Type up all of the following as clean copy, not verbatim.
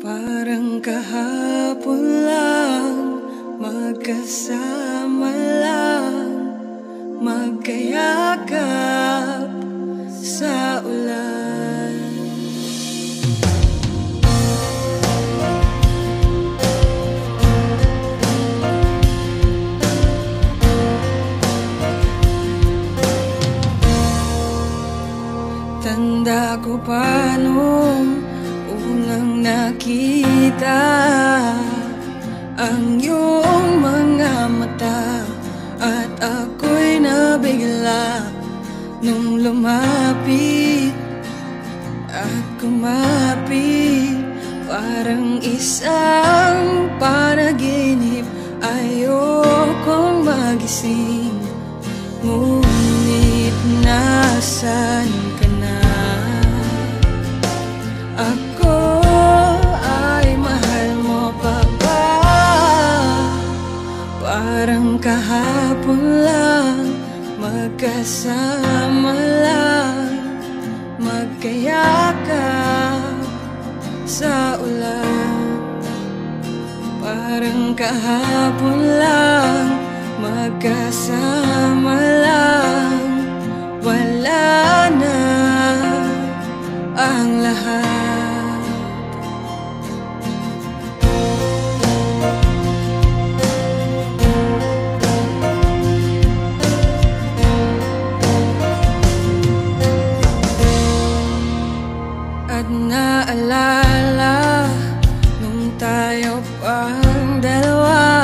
Parang kahapon lang, magkasama lang, magkayakap sa ulan. Tanda ko pa nung unang nakita ang iyong mga mata, at ako'y nabigla nung lumapit at kumapit. Parang isang panaginip, ayokong magising, ngunit nasan ka na? Ako ay mahal mo pa ba? Parang kahapon lang, magkasama lang, magkayakap sa ulan. Parang kahapon lang, magkasama lang, wala na ang lahat. At naalala nung tayo pang dalawa,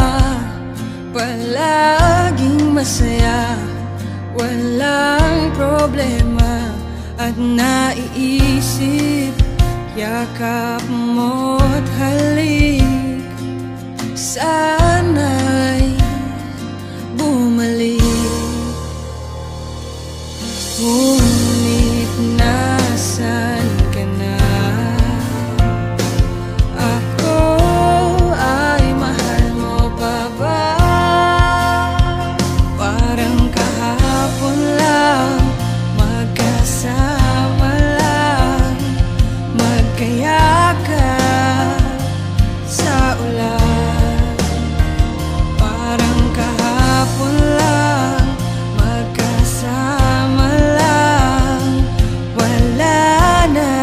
palaging masaya, walang problema. At naiisip, yakap mo't halik, sana'y bumalik. Ngunit nasan ka na? Ako ay mahal mo pa ba? Parang kahapon lang, magkasama lang, magkayakap sa ulan. Parang kahapon lang, magkasama lang, wala na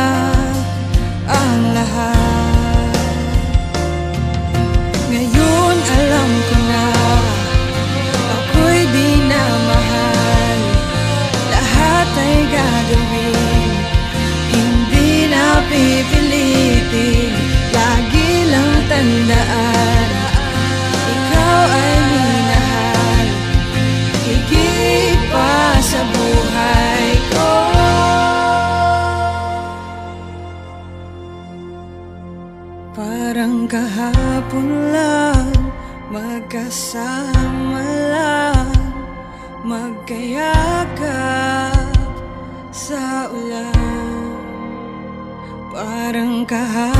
ang lahat. Ngayon alam ko na ako'y di na mahal, lahat ay gagawin, hindi na pipilitin. Lagi lang tandaan, ikaw ay minahal, higit pa sa buhay ko. Parang kahapon lang, magkasama lang, magkayakap sa ulan. Parang kahapon